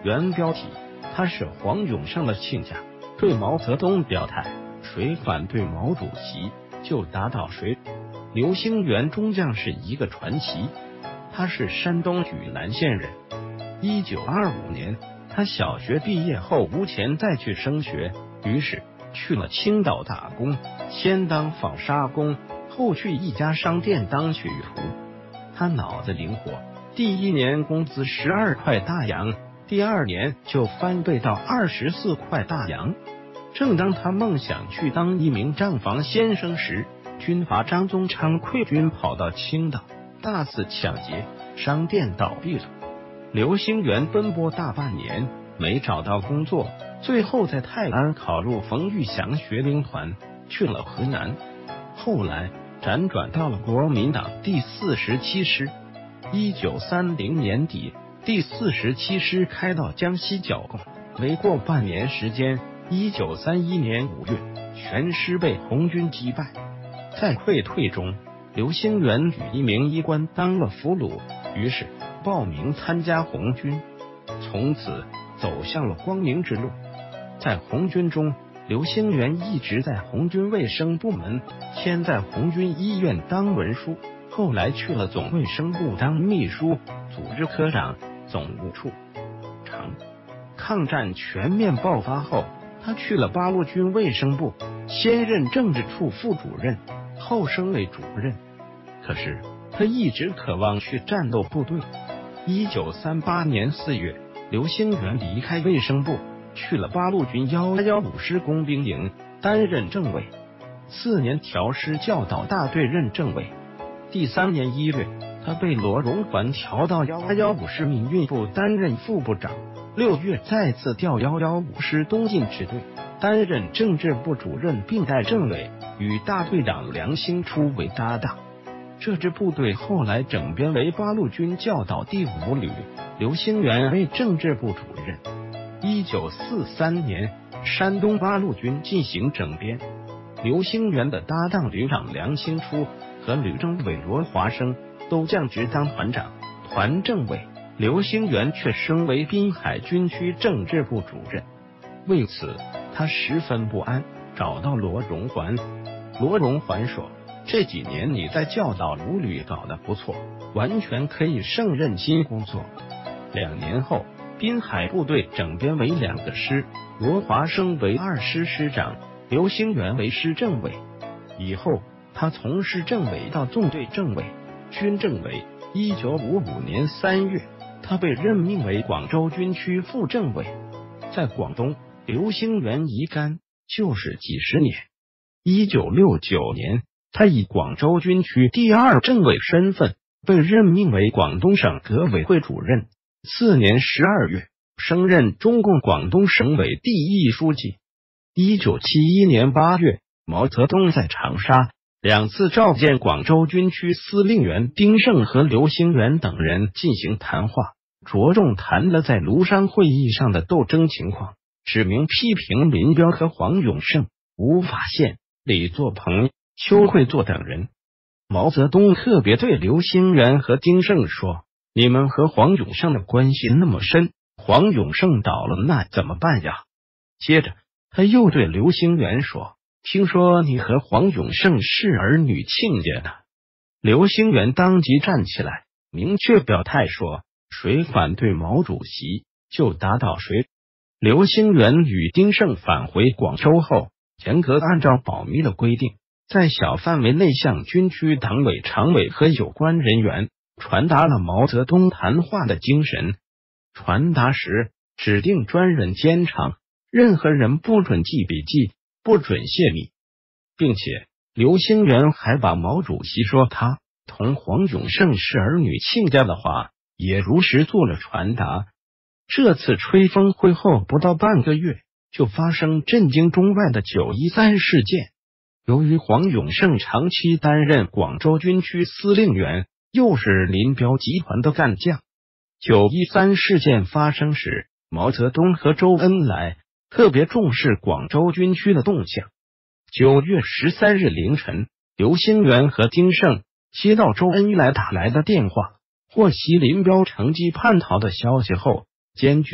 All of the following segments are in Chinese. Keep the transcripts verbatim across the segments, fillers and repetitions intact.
原标题：他是黄永胜的亲家，对毛泽东表态，谁反对毛主席就打倒谁。刘兴元中将是一个传奇，他是山东莒南县人。一九二五年，他小学毕业后无钱再去升学，于是去了青岛打工，先当纺纱工，后去一家商店当学徒。他脑子灵活，第一年工资十二块大洋，第二年就翻倍到二十四块大洋。正当他梦想去当一名账房先生时，军阀张宗昌溃军跑到青岛，大肆抢劫，商店倒闭了。刘兴元奔波大半年没找到工作，最后在泰安考入冯玉祥学兵团，去了河南，后来辗转到了国民党第四十七师。一九三零年底，第四十七师开到江西剿共，没过半年时间，一九三一年五月，全师被红军击败。在溃退中，刘兴元与一名医官当了俘虏，于是报名参加红军，从此走向了光明之路。在红军中，刘兴元一直在红军卫生部门，先在红军医院当文书，后来去了总卫生部当秘书、组织科长、总务处长。抗战全面爆发后，他去了八路军卫生部，先任政治处副主任，后升为主任。可是他一直渴望去战斗部队。一九三八年四月，刘兴元离开卫生部，去了八路军一一五师工兵营担任政委，次年调师教导大队任政委。第三年一月，他被罗荣桓调到一一五师民运部担任副部长，六月再次调一一五师东进支队担任政治部主任并代政委，与大队长梁兴初为搭档。这支部队后来整编为八路军教导第五旅，刘兴元为政治部主任。一九四三年，山东八路军进行整编，刘兴元的搭档旅长梁兴初和旅政委罗华生都降职当团长、团政委，刘兴元却升为滨海军区政治部主任。为此，他十分不安，找到罗荣桓。罗荣桓说：“这几年你在教导五旅搞得不错，完全可以胜任新工作。”两年后，滨海部队整编为两个师，罗华生为二师师长，刘兴元为师政委。以后他从师政委到纵队政委、军政委。一九五五年三月，他被任命为广州军区副政委。在广东，刘兴元一干就是几十年。一九六九年，他以广州军区第二政委身份被任命为广东省革委会主任。次年十二月，升任中共广东省委第一书记。一九七一年八月，毛泽东在长沙两次召见广州军区司令员丁盛和刘兴元等人进行谈话，着重谈了在庐山会议上的斗争情况，指明批评林彪和黄永胜、吴法宪、李作鹏、邱会作等人。毛泽东特别对刘兴元和丁盛说：“你们和黄永胜的关系那么深，黄永胜倒了那怎么办呀？”接着他又对刘兴元说：“听说你和黄永胜是儿女亲家呢。”刘兴元当即站起来，明确表态说：“谁反对毛主席，就打倒谁。”刘兴元与丁盛返回广州后，严格按照保密的规定，在小范围内向军区党委常委和有关人员传达了毛泽东谈话的精神。传达时指定专人监场，任何人不准记笔记，不准泄密，并且刘兴元还把毛主席说他同黄永胜是儿女亲家的话也如实做了传达。这次吹风会后不到半个月，就发生震惊中外的九一三事件。由于黄永胜长期担任广州军区司令员，又是林彪集团的干将，九一三事件发生时，毛泽东和周恩来特别重视广州军区的动向。九月十三日凌晨，刘兴元和丁盛接到周恩来打来的电话，获悉林彪乘机叛逃的消息后，坚决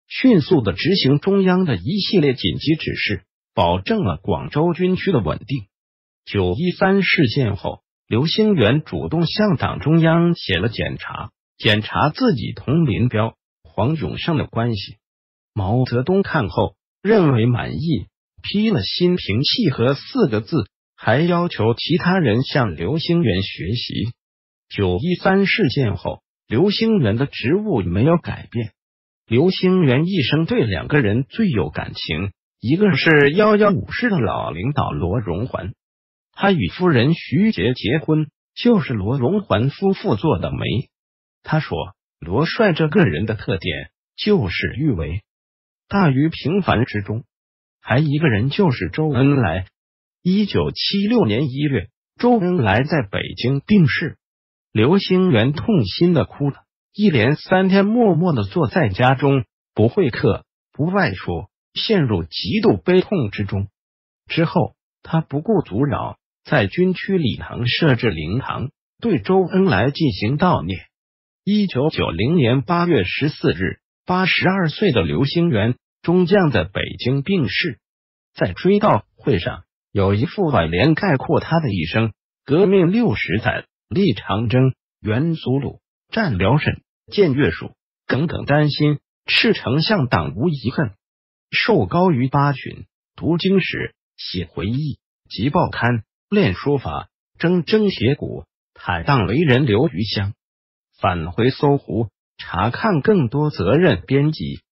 迅速的执行中央的一系列紧急指示，保证了广州军区的稳定。九一三事件后，刘兴元主动向党中央写了检查，检查自己同林彪、黄永胜的关系。毛泽东看后认为满意，批了心平气和四个字，还要求其他人向刘兴元学习。九一三事件后，刘兴元的职务没有改变。刘兴元一生对两个人最有感情，一个是一一五师的老领导罗荣桓，他与夫人徐杰结婚，就是罗荣桓夫妇做的媒。他说，罗帅这个人的特点就是欲为大于平凡之中。还一个人就是周恩来。一九七六年一月，周恩来在北京病逝，刘兴元痛心的哭了，一连三天默默的坐在家中，不会客，不外出，陷入极度悲痛之中。之后，他不顾阻扰，在军区礼堂设置灵堂，对周恩来进行悼念。一九九零年八月十四日，八十二岁的刘兴元中将在北京病逝。在追悼会上，有一副挽联概括他的一生：革命六十载，立长征，援苏鲁，战辽沈，建粤蜀，耿耿丹心，赤丞相党无遗恨。授高于八旬，读经史，写回忆，集报刊，练书法，铮铮铁骨，坦荡为人留余香。返回搜狐，查看更多责任编辑。